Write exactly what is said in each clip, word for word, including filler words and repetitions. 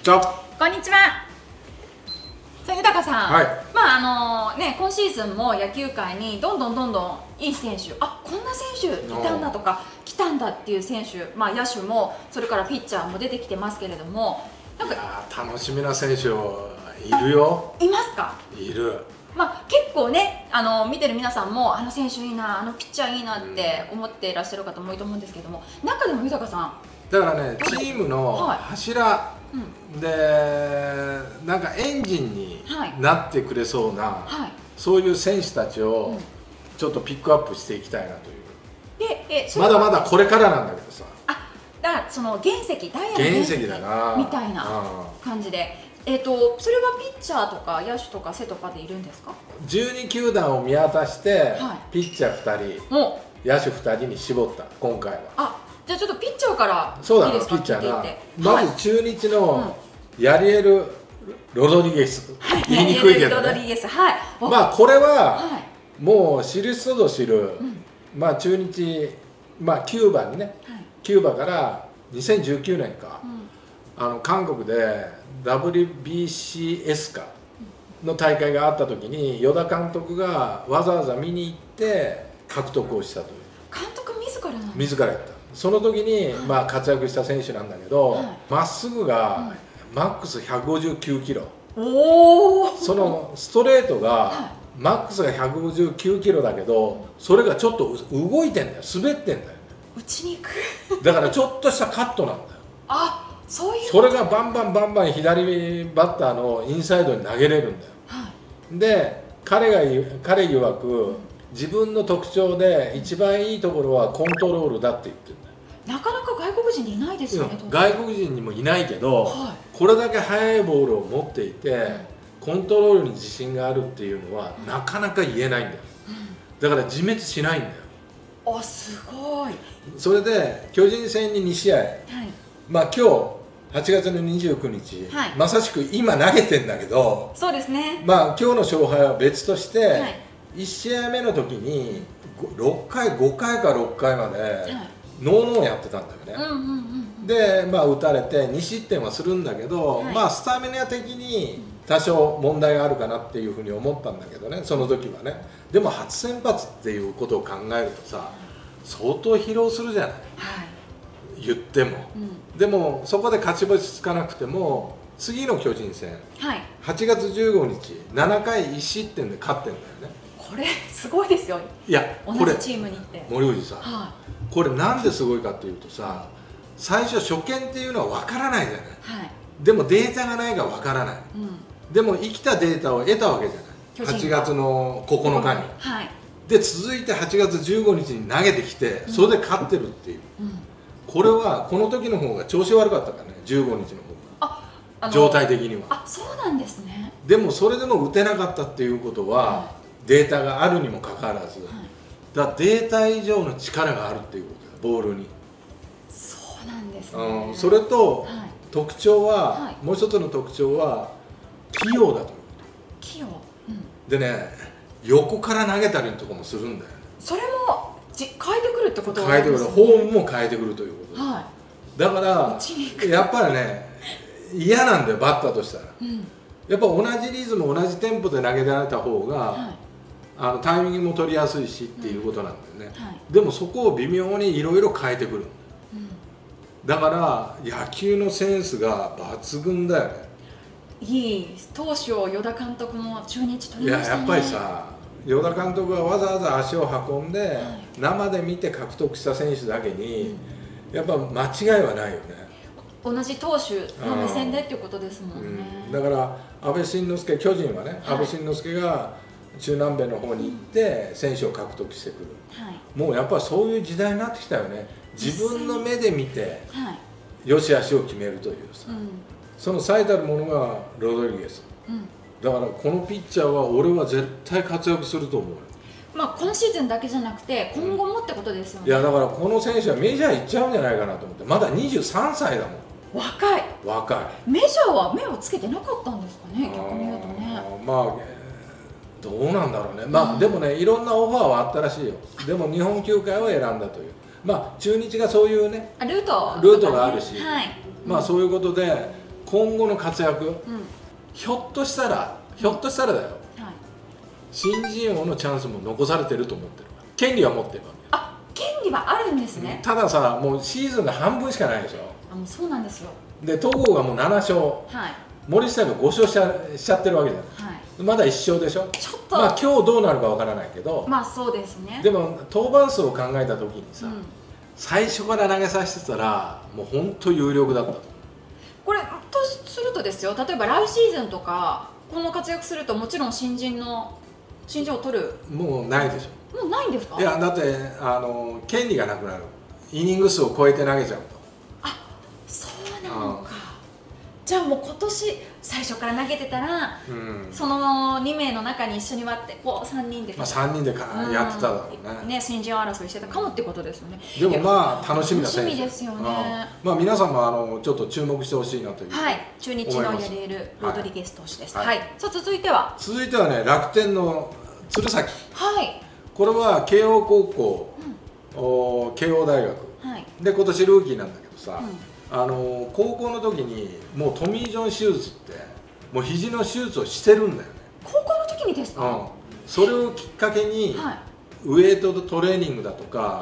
ちは。 こんにちは。さあ、豊さん、 はい、 まああのね、今シーズンも野球界にどんどんどんどんいい選手、あ、こんな選手いたんだとか来たんだっていう選手、まあ野手もそれからピッチャーも出てきてますけれども、なんかいやー楽しみな選手いるよ。 いますか？ いる。 まあ結構ね、あの見てる皆さんもあの選手いいな、あのピッチャーいいなって思っていらっしゃる方も多いと思うんですけども、中でも豊さん、 だからね、チームの柱、はい、でなんかエンジンになってくれそうな、はい、そういう選手たちをちょっとピックアップしていきたいなという。でえまだまだこれからなんだけどさ。 あ、だからその原石、ダイヤの原石だなみたいな感じで。えーと、それはピッチャーとか野手とか背とかでいるんですか？ じゅうに球団を見渡して、はい、ピッチャーふたり、野手ふたりに絞った、今回は。あ、 じゃあちょっとピッチャーからそうだ、ピッチャーな。まず中日のヤリエル・ロドリゲス、言いにくいけどね。まあこれはもう知る人ぞ知る、まあ中日、まあキューバにね、キューバからにせんじゅうきゅうねんか、あの韓国で ダブリュービーシーエス かの大会があった時に与田監督がわざわざ見に行って獲得をしたという。 監督自らなんですか？ 自らやった。その時に、はい、まあ活躍した選手なんだけど、ま、はい、っすぐがマックスひゃくごじゅうきゅうキロ、おそのストレートが、はい、マックスがひゃくごじゅうきゅうキロだけど、それがちょっと動いてんだよ、滑ってんだよね。 打ちにくいだからちょっとしたカットなんだよ。 あ、そういうそれがバンバンバンバン左バッターのインサイドに投げれるんだよ、はい、で彼が彼曰く自分の特徴で一番いいところはコントロールだって言ってるんだよ。 なかなか外国人にいないですよね、 うん、外国人にもいないけど、はい、これだけ速いボールを持っていて、うん、コントロールに自信があるっていうのは、うん、なかなか言えないんだよ、うん、だから自滅しないんだよ。 あ、すごい。 それで巨人戦にに試合、はい、まあ今日はちがつのにじゅうくにち、はい、まさしく今投げてんだけど、 そうですね、 まあ今日の勝敗は別として、はい、いち試合目の時にろっかいごかいかろっかいまで、はい、ノーノーやってたんだよね。でまあ打たれてに失点はするんだけど、はい、まあスタミナ的に多少問題があるかなっていうふうに思ったんだけどね、その時はね。でも初先発っていうことを考えるとさ、相当疲労するじゃない、はい、言っても、うん、でもそこで勝ち星つかなくても次の巨人戦、はい、はちがつじゅうごにちななかいいち失点で勝ってんだよね。 これすごいですよ。いや、同じチームに行って森藤さん、はあ、これなんですごいかっていうとさ、最初初見っていうのは分からないじゃない、はい、でもデータがないから分からない、うん、でも生きたデータを得たわけじゃない、はちがつのここのかに、はい、で続いてはちがつじゅうごにちに投げてきて、それで勝ってるっていう、うん、これはこの時の方が調子悪かったからね、じゅうごにちの方が、あ状態的には。 あ、そうなんですね。 でもそれでも打てなかったっていうことは、はい、データがあるにもかかわらず、はい、だからデータ以上の力があるっていうことだ、ボールに。 そうなんですね、 うん、それと、はい、特徴は、はい、もう一つの特徴は器用だということ。 器用、うん、 でね、横から投げたりとかもするんだよね。 それもじ変えてくるってことは、ね、変えてくる、フォームも変えてくるということ、はい、だからやっぱりね、嫌なんだよ、バッターとしたら、うん、やっぱ同じリズム同じテンポで投げられた方が、はい、あのタイミングも取りやすいしっていうことなんだよね、うん、はい、でもそこを微妙にいろいろ変えてくる、うん、だから野球のセンスが抜群だよね。 いい投手を与田監督も中日取りましたね。 いや、やっぱりさ、与田監督がわざわざ足を運んで、はい、生で見て獲得した選手だけに、うん、やっぱ間違いはないよね。 同じ投手の目線でっていうことですもんね、 うん、だから安倍晋之助、巨人はね、はい、安倍晋之助が中南米の方に行って選手を獲得してくる、はい、もうやっぱりそういう時代になってきたよね。自分の目で見て、はい、よしあしを決めるというさ、うん、その最たるものがロドリゲス、うん、だからこのピッチャーは俺は絶対活躍すると思うよ。 まあ今シーズンだけじゃなくて今後もってことですよね、 うん、いやだからこの選手はメジャー行っちゃうんじゃないかなと思って。まだにじゅうさんさいだもん。 若い。 若い。 メジャーは目をつけてなかったんですかね、逆に言うとね。 まあどうなんだろうね。まあ、うん、でもね、いろんなオファーはあったらしいよ。でも日本球界を選んだという、まあ中日がそういうねルート、 ルートがあるし、 はい、 まあそういうことで今後の活躍、 うん、 ひょっとしたらひょっとしたらだよ、はい、新人王のチャンスも残されてると思ってる。権利は持ってるわけ。 あ、権利はあるんですね。 たださ、もうシーズンが半分しかないでしょ。 あ、もうそうなんですよ。 で戸郷がもうなな勝、はい、森下がご勝しちゃしちゃってるわけじゃない、はい、まだいっ勝でしょ。ちょっとまあ今日どうなるかわからないけど、 まあそうですね。 でも登板数を考えた時にさ、うん、最初から投げさせてたらもう本当有力だったと。 これとするとですよ、例えば来シーズンとかこの活躍すると、もちろん新人の新人を取る、 もうないでしょ。 もうないんですか。 いやだってあの権利がなくなる。イニング数を超えて投げちゃうと。 あ、そうなのか。じゃあもう今年最初から投げてたら、うん、そのに名の中に一緒に割ってこうさんにんで、 まあ、さんにんでかやってただろうね。 ね、新人王争いしてたかもってことですよね。 でもまあ楽しみな選手。 楽しみですよね。 まあ皆さんもあのちょっと注目してほしいなという。 はい、中日のやれるロドリゲス投手です。はい。はい、さあ続いては。 続いてはね、楽天の鶴崎。 はい。 これは慶応高校、うん、お慶応大学、はい、で今年ルーキーなんだけどさ、うん、あの高校の時にもうトミー・ジョン手術ってもう肘の手術をしてるんだよね。 高校の時にですか。うん、 それをきっかけに、はい、ウエイトトレーニングだとか、はい、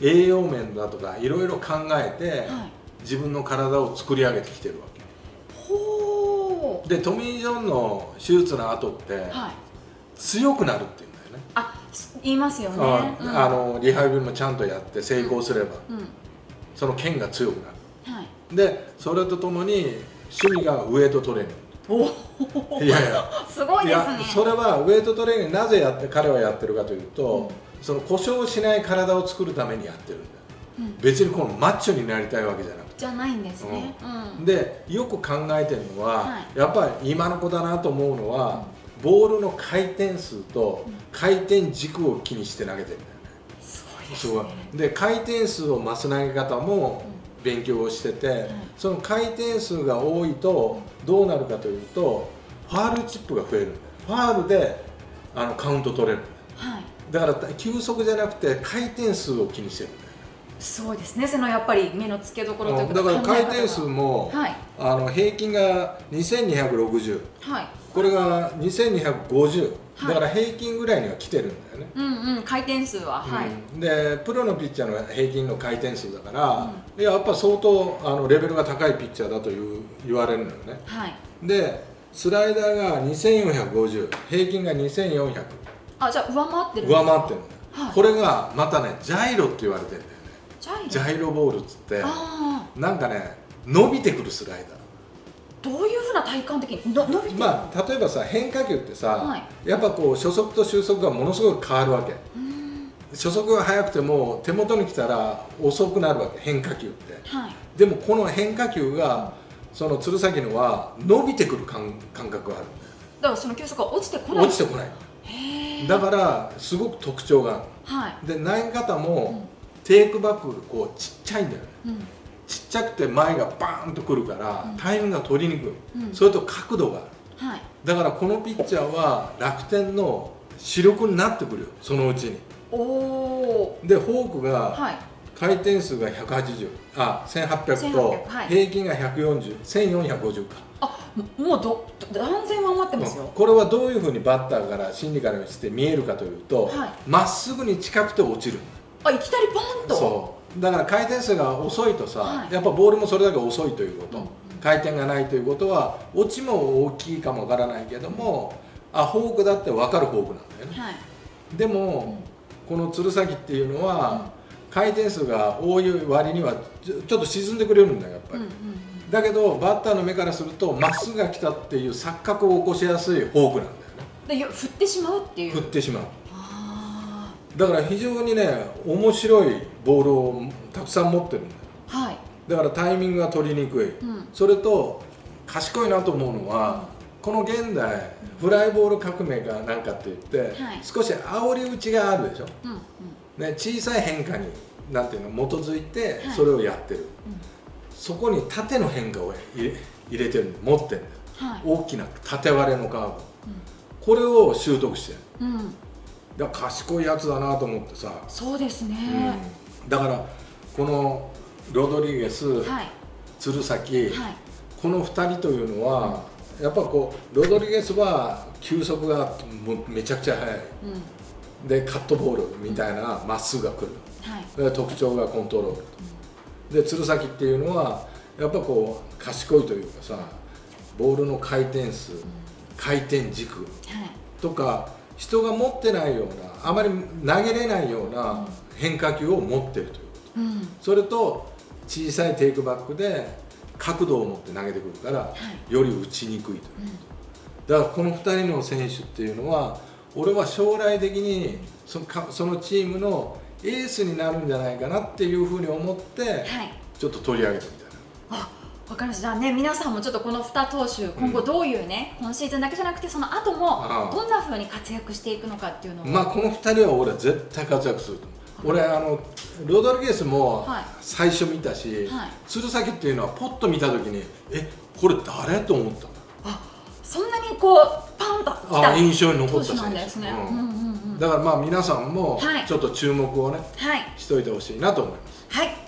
栄養面だとかいろいろ考えて、はい、自分の体を作り上げてきてるわけ。ほー。でトミー・ジョンの手術の後って、はい、強くなるっていうんだよね。 あ、言いますよね。 うん、あのリハビリもちゃんとやって成功すれば、うんうん、その腱が強くなる、はい、でそれとともに趣味がウエイトトレーニング。おいやいやすごいですね。 それはウエイトトレーニングなぜやって彼はやってるかというと、うん、その故障しない体を作るためにやってるんだよ、うん、別にこのマッチョになりたいわけじゃなくて。 じゃないんですね、 うん、でよく考えてるのは、はい、やっぱり今の子だなと思うのは、うん、ボールの回転数と回転軸を気にして投げてるんだよね。 すごいですね。 で回転数を増す投げ方も勉強をしてて、うん、その回転数が多いとどうなるかというとファールチップが増えるんだよ。ファールであのカウント取れるんだよ、はい、だから球速じゃなくて回転数を気にしてるんだよね。 そうですね。そのやっぱり目の付けどころというか、 だから回転数も、はい、あの平均がにせんにひゃくろくじゅう、はい、これがにせんにひゃくごじゅう、はい、だから平均ぐらいには来てるんだよね。 うんうん、回転数は、はい、 うん、でプロのピッチャーの平均の回転数だから、うん、やっぱ相当あのレベルが高いピッチャーだという言われるのよね、はい、でスライダーがにせんよんひゃくごじゅう、平均がにせんよんひゃく。 あ、じゃあ上回ってるんですか。上回ってるんだよ、はい、これがまたねジャイロって言われてるんだよね。ジャイロ、ジャイロボールっつって、なんかね伸びてくるスライダー。 どういうふうな体感的にの伸びてくる。 まあ例えばさ、変化球ってさ、はい、やっぱこう初速と終速がものすごく変わるわけ。初速が速くても手元に来たら遅くなるわけ、変化球って、はい、でもこの変化球がその鶴崎のは伸びてくる感感覚があるんだよ。 だからその球速が落ちてこない。 落ちてこない。だからすごく特徴がある、はい、で投げ方も、うん、テイクバックがこうちっちゃいんだよね、うん、ちっちゃくて前がバーンとくるから、うん、タイミングが取りにくい、うん、それと角度がある、はい、だからこのピッチャーは楽天の主力になってくるよ、そのうちに。おでフォークが、はい、回転数がひゃくはちじゅう、あせんはっぴゃくと、はい、平均がひゃくよんじゅう、せんよんひゃくごじゅうか。 あ、もうど断然上回ってますよ、うん、 これはどういうふうにバッターから心理からして見えるかというと、ま、はい、っすぐに近くて落ちる。 あ、いきなりバンと。 そうだから回転数が遅いとさ、はい、やっぱボールもそれだけ遅いということ、うん、回転がないということは落ちも大きいかもわからないけども、うん、あ、フォークだって分かるフォークなんだよね、はい、でも、うん、この鶴崎っていうのは、うん、回転数が多い割にはちょっと沈んでくれるんだよやっぱり、うんうん、だけどバッターの目からするとまっすぐが来たっていう錯覚を起こしやすいフォークなんだよね。 で振ってしまうっていう。 振ってしまう。だから非常にね面白いボールをたくさん持ってるんだよ、はい、だからタイミングが取りにくい、うん、それと賢いなと思うのは、うん、この現代フライボール革命が何かって言って、はい、少し煽り打ちがあるでしょ、うんうん、ね、小さい変化になんていうの基づいてそれをやってる、はい、うん、そこに縦の変化を入れ、入れてる持ってるんだよ、はい、大きな縦割れのカーブ、うん、これを習得してる、うん、だから賢いやつだなと思ってさ。 そうですね、 うん、だからこのロドリゲス、はい、鶴崎、はい、 このふたりというのは、うん、やっぱこうロドリゲスは球速がもうめちゃくちゃ速い、うん、でカットボールみたいなまっすぐが来る、はい、特徴がコントロール、うん、で鶴崎っていうのはやっぱこう賢いというかさ、ボールの回転数、うん、回転軸、はい、とか人が持ってないようなあまり投げれないような変化球を持ってるということ、うん、それと小さいテイクバックで角度を持って投げてくるから、はい、より打ちにくいということ、うん、だからこのふたりの選手っていうのは俺は将来的にそのかそのチームのエースになるんじゃないかなっていうふうに思って、はい、ちょっと取り上げてみたいな。 あ、わかりました。じゃあね、皆さんもちょっとこのに投手今後どういうね、うん、今シーズンだけじゃなくてその後もどんなふうに活躍していくのかっていうのを、 まあこのふたりは俺は絶対活躍すると思う。俺あのロドリゲスも最初見たし、はい、鶴崎っていうのはポッと見た時にえこれ誰と思ったの。 あ、そんなにこうパンときた印象に残った選手なんですね。 だからまあ皆さんもちょっと注目をね、はい、しといてほしいなと思います。 はい。